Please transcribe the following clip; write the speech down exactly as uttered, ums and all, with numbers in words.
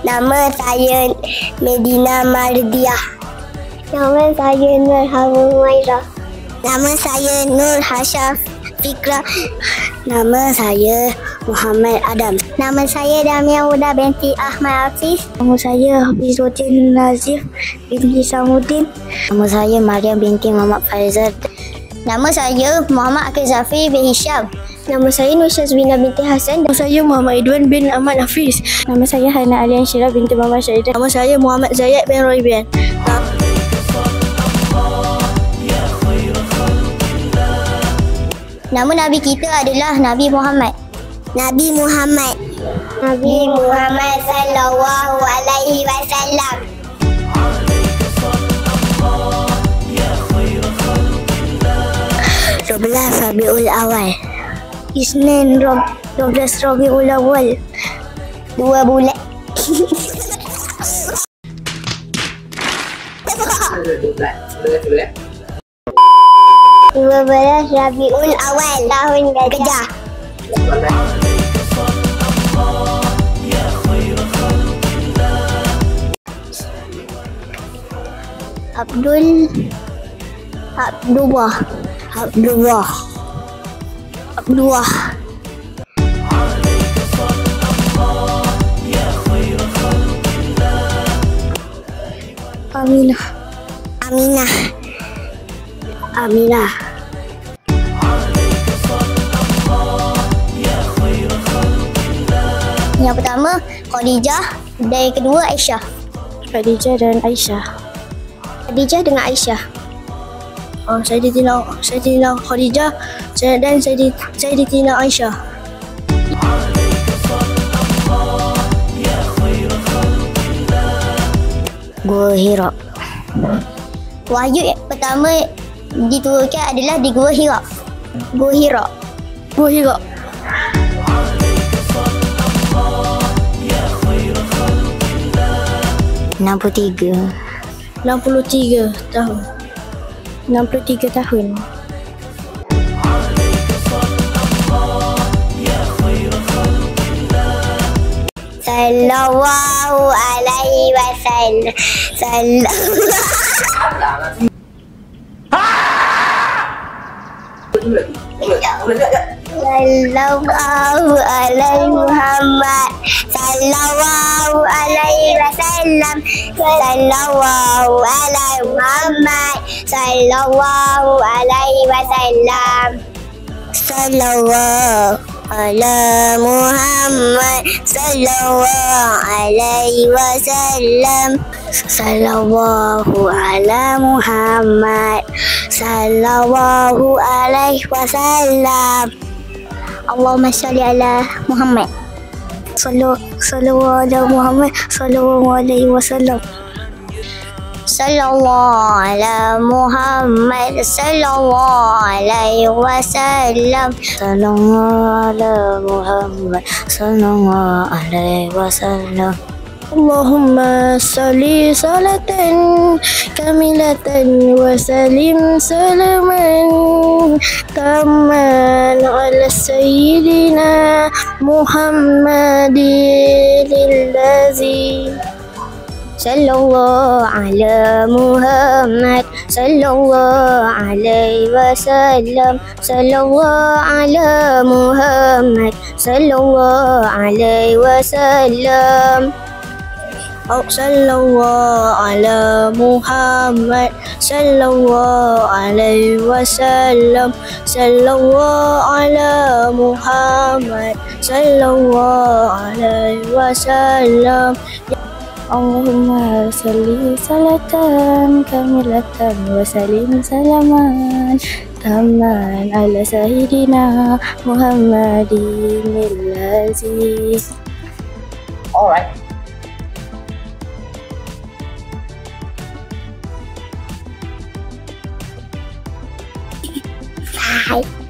Nama saya Medina Mardiah. Nama saya Nur Humairah. Nama saya Nur Hasyaf Fikra. Nama saya Muhammad Adam. Nama saya Damia Huda binti Ahmad Hafiz. Nama saya Hafizuddin Nazif binti Samuddin. Nama saya Mariam binti Muhammad Faizal. Nama saya Muhammad Akil Zafi bin Hisham. Nama saya Nur Syazbina binti Hasan. Nama saya Muhammad Idwan bin Ahmad Hafiz. Nama saya Hana Alian Syirah binti Muhammad Syahidah. Nama saya Muhammad Zayed bin Roibian. Nama Nabi kita adalah Nabi Muhammad. Nabi Muhammad. Nabi Muhammad sallallahu alaihi wasallam. dua belas Rabiul Awal. Isnin dua belas Rabiul Awal. Dua bulan. dua belas Rabiul Awal tahun gajah. Abdul Abdullah Abdullah Abdullah Aminah Aminah Aminah. Yang pertama Khadijah dan yang kedua Aisyah. Khadijah dan Aisyah. Khadijah dengan Aisyah. Oh, saya ditina saya ditina Khadijah saya dan saya di, saya ditina Aisyah. Gua Hira. Wahyu yang pertama diturunkan adalah di Gua Hira. Gua Hira. Gua Hira. enam puluh tiga. enam puluh tiga tahun. enam puluh tiga tahun. Sallallahu alaihi wasallam. Sallallahu Sallallahu alaihi Muhammad. Sallallahu alaihi wasallam. Sallallahu alaihi Muhammad. Sallallahu alaihi wasallam. Sallallahu ala Muhammad. Sallallahu alaihi wasallam. Sallallahu ala Muhammad. Sallallahu alaihi wasallam. Allahumma shalli ala Muhammad. Sallallahu ala Muhammad. Sallallahu alaihi wasallam. Sallallahu ala Muhammad. Sallallahu alaihi wasallam. Sallallahu ala Muhammad. Sallallahu alaihi wasallam. Allahumma salli salatan kamilatan wa salim salaman tamman ala sayyidina Muhammadin allazi sallallahu ala Muhammad. Sallallahu alaihi wasallam. Sallallahu ala Muhammad. Sallallahu alaihi wasallam. Sallallahu ala Muhammad. Sallallahu alaihi wasallam. Sallallahu ala Muhammad. Sallallahu alaihi wasallam. Allahumma salli salatan kamilatan wa salim salaman tamman ala sayyidina Muhammadin allazi. Alright. Bye.